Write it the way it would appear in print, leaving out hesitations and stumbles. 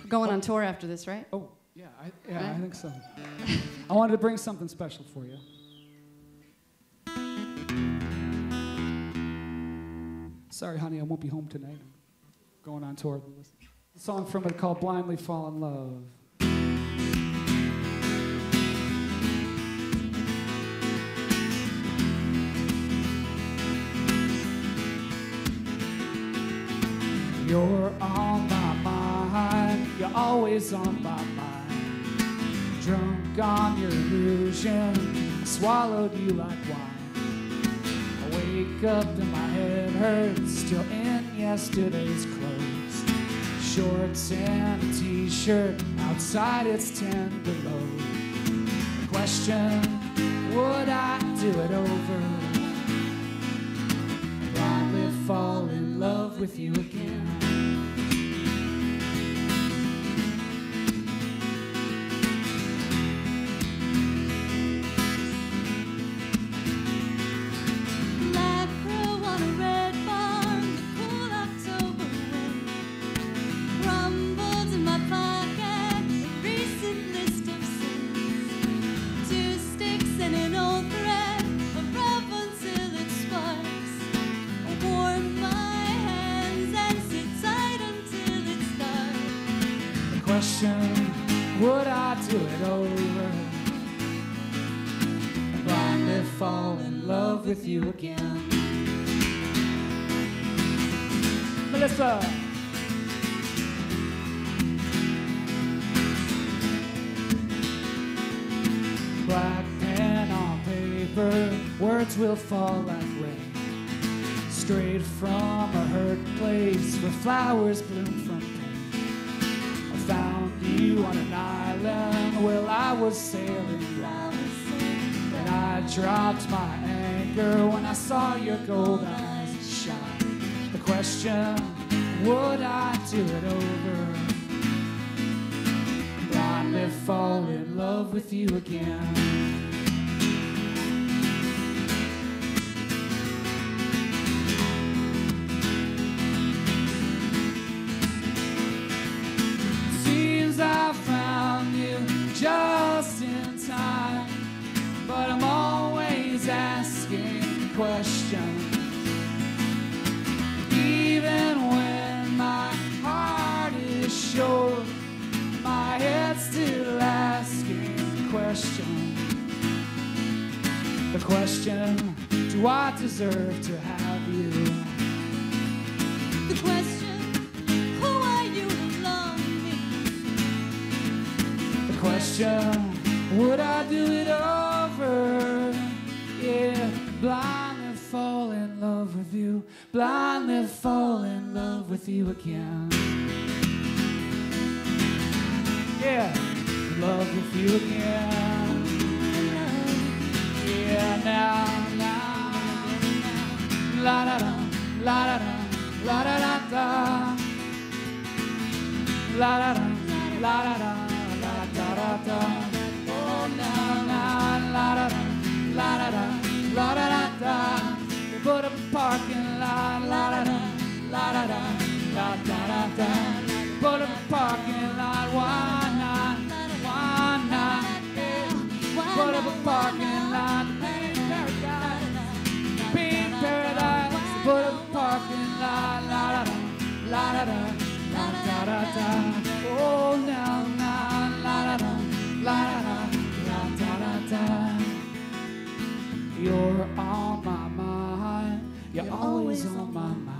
Going on tour after this, right? Oh, yeah, I think so. I wanted to bring something special for you. Sorry, honey, I won't be home tonight. I'm going on tour. A song from it called Blindly Fall in Love. You're on my mind, you're always on my mind. Drunk on your illusion, I swallowed you like wine. I wake up and my head hurts, still in yesterday's clothes. Shorts and a t-shirt, outside it's 10 below. The question, would I do it over? Blindly fall in love with you again. Would I do it over? Blindly fall in love with you again. Melissa. Black pen on paper, words will fall like rain. Straight from a hurt place where flowers bloom from pain. Found you on an island while I was sailing blind. And I dropped my anchor when I saw your gold eyes shine. The question, would I do it over? Blindly fall in love with you again. I found you just in time, but I'm always asking questions. Even when my heart is sure, my head's still asking questions. The question, do I deserve to have you? The question, who are you to love me? The question, would I do it over? Yeah, blindly fall in love with you, blindly fall in love with you again. Yeah, in love with you again. Yeah, now, la da da, la da da, la da da da, la da da, la da da, la da da da. Oh, now, la da da, la da da, la da da da. They put up a parking lot, la da da, la da da, la da da da. Put up a parking lot, why not? Why not? Yeah. Put up a parking lot, paint paradise. Put up a parking lot, la da da, la da da, la da da da. Oh, now, la da da, la da da, la da da da. You're on my mind, you're always on my mind.